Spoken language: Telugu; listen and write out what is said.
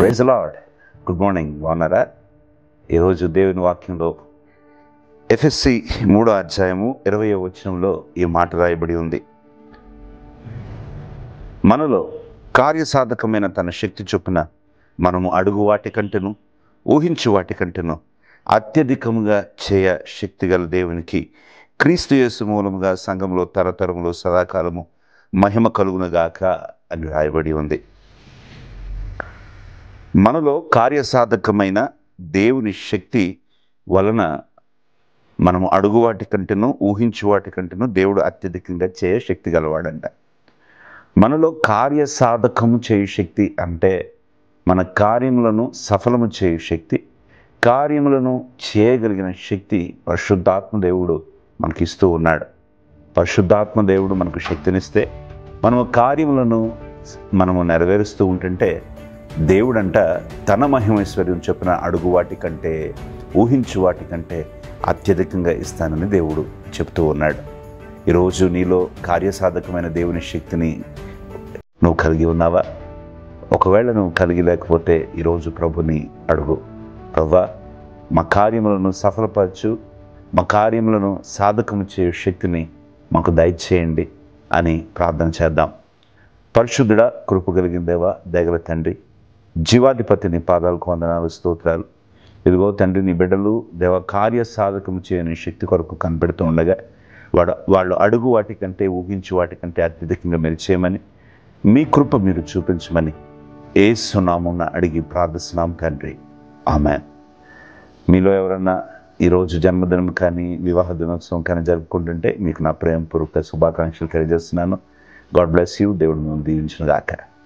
Praise the Lord. Good morning. బాగున్నారా? ఈరోజు దేవుని వాక్యంలో ఎఫెసీ 3వ అధ్యాయము 20వ వచనంలో ఈ మాట రాయబడి ఉంది. మనలో కార్యసాధకమైన తన శక్తి చొప్పున మనము అడుగు వాటి కంటేను ఊహించు వాటి కంటేను అత్యధికముగా చేయ శక్తిగల దేవునికి క్రీస్తు యేసు మూలముగా సంఘంలో తరతరములో సదాకాలము మహిమ కలుగునుగాక అని రాయబడి ఉంది. మనలో కార్యసాధకమైన దేవుని శక్తి వలన మనము అడుగు వాటి కంటేను ఊహించు వాటి కంటేను దేవుడు అత్యధికంగా చేయ శక్తి గలవాడంట. మనలో కార్యసాధకము చేయు శక్తి అంటే మన కార్యములను సఫలము చేయు శక్తి, కార్యములను చేయగలిగిన శక్తి పరిశుద్ధాత్మ దేవుడు మనకి ఇస్తూ ఉన్నాడు. పరిశుద్ధాత్మ దేవుడు మనకు శక్తినిస్తే మనము కార్యములను నెరవేరుస్తూ ఉంటుంటే దేవుడంట తన మహిమైశ్వర్యం చొప్పున అడుగు వాటి కంటే ఊహించు వాటి కంటే అత్యధికంగా ఇస్తానని దేవుడు చెప్తూ ఉన్నాడు. ఈరోజు నీలో కార్యసాధకమైన దేవుని శక్తిని నువ్వు కలిగి ఉన్నావా? ఒకవేళ నువ్వు కలిగి లేకపోతే ఈరోజు ప్రభుని అడుగు. ప్రభువా, మా కార్యములను సఫలపరచు, మా కార్యములను సాధకము చేయు శక్తిని మాకు దయచేయండి అని ప్రార్థన చేద్దాం. పరిశుద్ధుడా, కృప కలిగిన దేవా, దయగల తండ్రి, జీవాధిపతి, నీ పాదాలకు వందనాలు, స్తోత్రాలు. ఇదిగో తండ్రి, నీ బిడ్డలు దేవ కార్య సాధకము చేయని శక్తి కొరకు కనిపెడుతూ ఉండగా వాళ్ళు అడుగు వాటి కంటే ఊహించు వాటి కంటే అత్యధికంగా మీరు చేయమని, మీ కృప మీరు చూపించమని యేసు నామమున అడిగి ప్రార్థిస్తున్నాం తండ్రి, ఆమేన్. మీలో ఎవరన్నా ఈరోజు జన్మదినం కానీ వివాహ దినోత్సవం కానీ జరుపుకుంటుంటే మీకు నా ప్రేమపూర్వక శుభాకాంక్షలు తెలియజేస్తున్నాను. God bless you. దేవుడు మిమ్మల్ని దీవించును గాక.